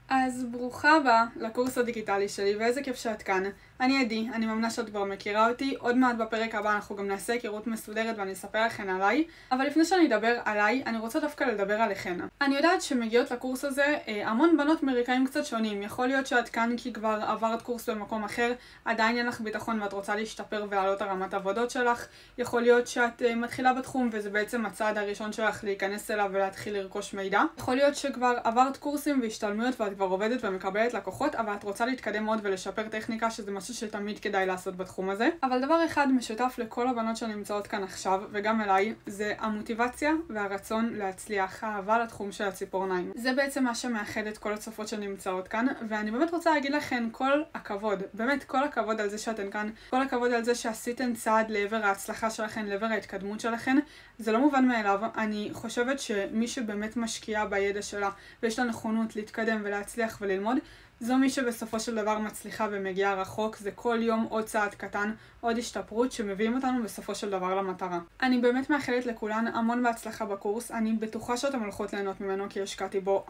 אז ברוכה הבאה לקורס הדיגיטלי שלי, ואיזה כיף שאת כאן. אני עדי, אני מאמינה שאת כבר מכירה אותי. עוד מעט בפרק הבא אנחנו גם נעשה היכרות מסודרת ואני אספר לכן עליי. אבל לפני שאני אדבר עליי, אני רוצה דווקא לדבר עליכן. אני יודעת שמגיעות לקורס הזה המון בנות מרקעים קצת שונים. יכול להיות שאת כאן כי כבר עברת קורס במקום אחר, עדיין אין לך ביטחון ואת רוצה להשתפר ולעלות הרמת עבודות שלך. יכול להיות שאת מתחילה בתחום וזה בעצם הצעד הראשון שלך להיכנס אליו ולהתחיל לרכוש מידע. יכול להיות שכבר עברת קורסים והשתלמויות ואת כבר עובדת ומקבלת לקוחות, אבל את רוצה להתקדם עוד ולשפר טכניקה, שזה משהו שתמיד כדאי לעשות בתחום הזה. אבל דבר אחד משותף לכל הבנות שנמצאות כאן עכשיו, וגם אליי, זה המוטיבציה והרצון להצליח, האהבה לתחום של הציפורניים. זה בעצם מה שמאחד את כל הצופות שנמצאות כאן, ואני באמת רוצה להגיד לכן כל הכבוד, באמת כל הכבוד על זה שאתן כאן, כל הכבוד על זה שעשיתן צעד לעבר ההצלחה שלכן, לעבר ההתקדמות שלכן. זה לא מובן מאליו. אני חושבת שמי שבאמת משקיעה בידע שלה ויש לה נכונות להתקדם ולהצליח וללמוד, זו מי שבסופו של דבר מצליחה ומגיעה רחוק. זה כל יום עוד צעד קטן, עוד השתפרות שמביאים אותנו בסופו של דבר למטרה. אני באמת מאחלת לכולן המון בהצלחה בקורס. אני בטוחה שאתם הולכות ליהנות ממנו כי השקעתי בו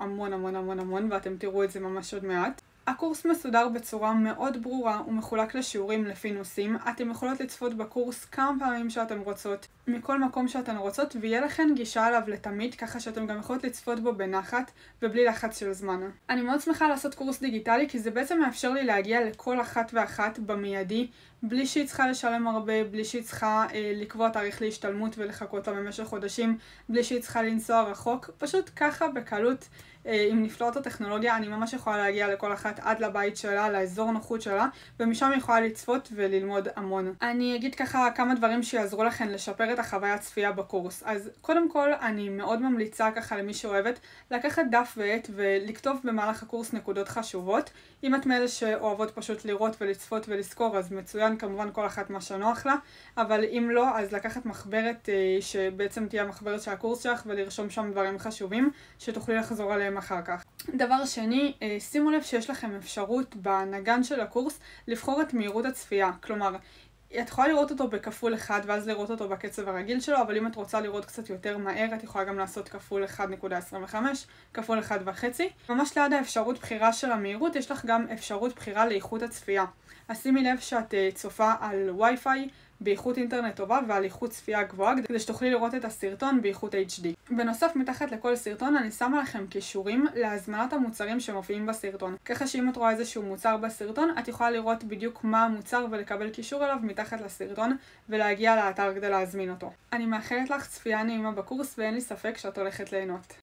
המון ואתם תראו את זה ממש עוד מעט. הקורס מסודר בצורה מאוד ברורה ומחולק לשיעורים לפי נושאים. אתם יכולות לצפות בקורס כמה פעמים שאתם רוצות, מכל מקום שאתן רוצות, ויהיה לכן גישה עליו לתמיד, ככה שאתם גם יכולות לצפות בו בנחת ובלי לחץ של זמן. אני מאוד שמחה לעשות קורס דיגיטלי, כי זה בעצם מאפשר לי להגיע לכל אחת ואחת במיידי, בלי שהיא צריכה לשלם הרבה, בלי שהיא צריכה לקבוע תאריך להשתלמות ולחכות לה במשך חודשים, בלי שהיא צריכה לנסוע רחוק. פשוט ככה בקלות, עם נפלאות הטכנולוגיה, אני ממש יכולה להגיע לכל אחת עד לבית שלה, לאזור נוחות שלה, ומשם היא יכולה לצפות וללמוד המון. אני אגיד ככה כמה דברים שיעזרו לכן לשפר את החוויה הצפייה בקורס. אז קודם כל, אני מאוד ממליצה ככה למי שאוהבת לקחת דף ועט ולכתוב במהלך הקורס נקודות חשובות. אם את מאלה שאוהבות פשוט לראות ולצפות ולזכור, אז מצוין, כמובן כל אחת מה שנוח לה, אבל אם לא, אז לקחת מחברת שבעצם תהיה המחברת של הקורס שלך ולרשום שם דברים חשובים שתוכלי לחזור עליהם אחר כך. דבר שני, שימו לב שיש לכם אפשרות בנגן של הקורס לבחור את מהירות הצפייה. כלומר, את יכולה לראות אותו בכפול 1 ואז לראות אותו בקצב הרגיל שלו, אבל אם את רוצה לראות קצת יותר מהר, את יכולה גם לעשות כפול 1.25, כפול 1.5. ממש ליד האפשרות בחירה של המהירות, יש לך גם אפשרות בחירה לאיכות הצפייה. אז שימי לב שאת צופה על וי-פיי באיכות אינטרנט טובה ועל איכות צפייה גבוהה, כדי שתוכלי לראות את הסרטון באיכות HD. בנוסף, מתחת לכל סרטון אני שמה לכם קישורים להזמנת המוצרים שמופיעים בסרטון. ככה שאם את רואה איזשהו מוצר בסרטון, את יכולה לראות בדיוק מה המוצר ולקבל קישור אליו מתחת לסרטון ולהגיע לאתר כדי להזמין אותו. אני מאחלת לך צפייה נעימה בקורס ואין לי ספק שאת הולכת ליהנות.